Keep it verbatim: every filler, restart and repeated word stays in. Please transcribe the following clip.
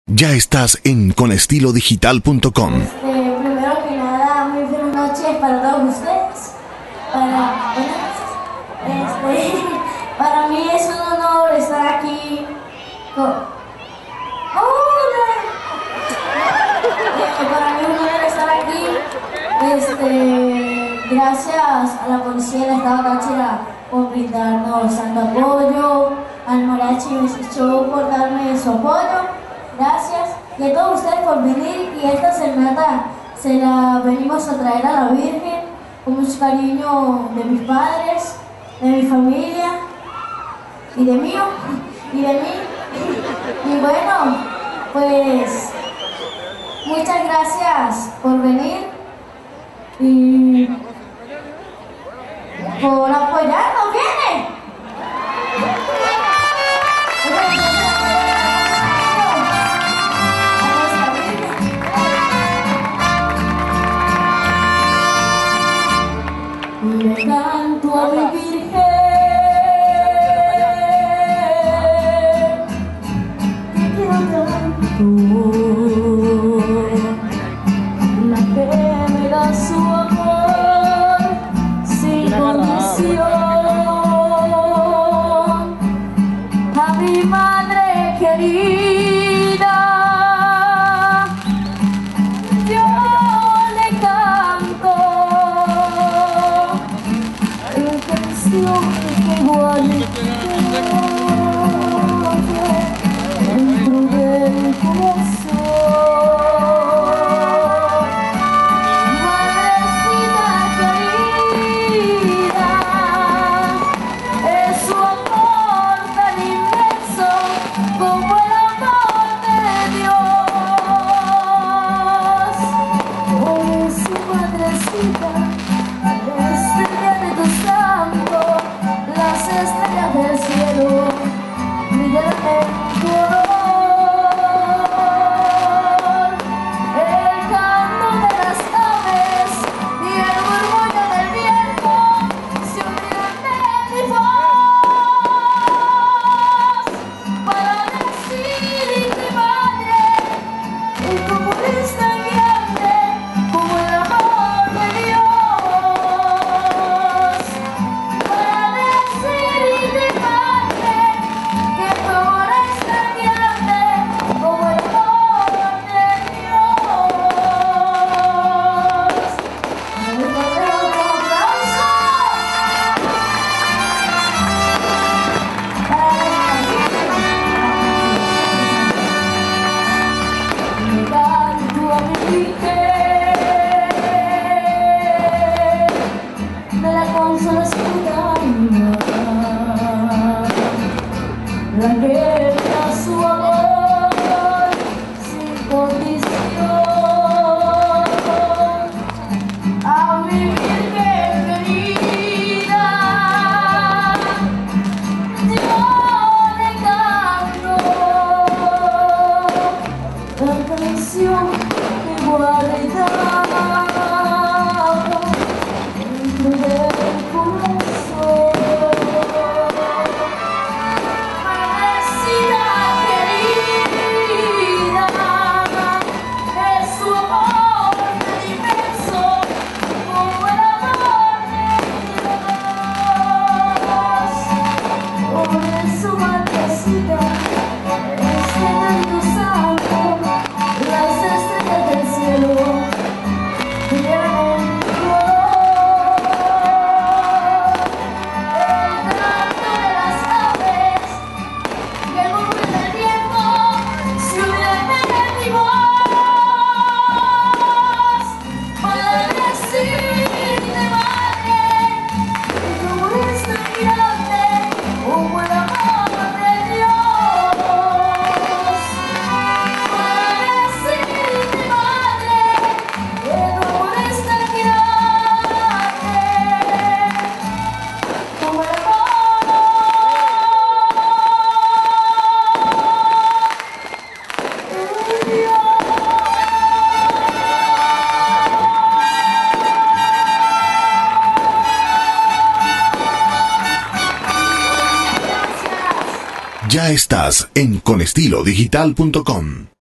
Ya estás en con estilo digital punto com. Este, primero que nada, muy buenas noches para todos ustedes. Para, este, para mí es un honor estar aquí con... ¡Hola! Eh, para mí es un honor estar aquí. Este, gracias a la policía del Estado Táchira por brindarnos tanto apoyo, al Mariachi Music Show por darme su apoyo. Gracias, y a todos ustedes por venir, y esta serenata se la venimos a traer a la Virgen con mucho cariño de mis padres, de mi familia y de mí, y de mí. Y bueno, pues muchas gracias por venir y por apoyarnos. ¡Viene! Le canto a mi Virgen, te quiero tanto, la que me da su amor sin condición, a mi madre querida, yo le canto que guarde dentro del corazón. Madrecita querida, es su amor tan inmenso como el amor de Dios. Oh, su madrecita, estrella de tu santo, las estrellas del cielo brillan en tu honor. El canto de las aves y el murmullo del viento se unieron en mi voz para decirte, madre, y como eres tan grande como el amor de Dios. De la consolación la que da su amor sin condición, a mi Virgen querida, yo le canto la canción que guarda dentro del corazón. Madrecita querida, es su amor tan inmenso como el amor de Dios. Por eso, madrecita, estrella de tu santo, las estrellas del cielo brillan en tu honor. El canto de las aves y el murmullo del viento se unen en mi voz para decirte, madre, que como eres tan grande como el amor de Dios. Para decirte, madre, que como eres tan grande como el amor de Dios. Ya estás en con estilo digital punto com.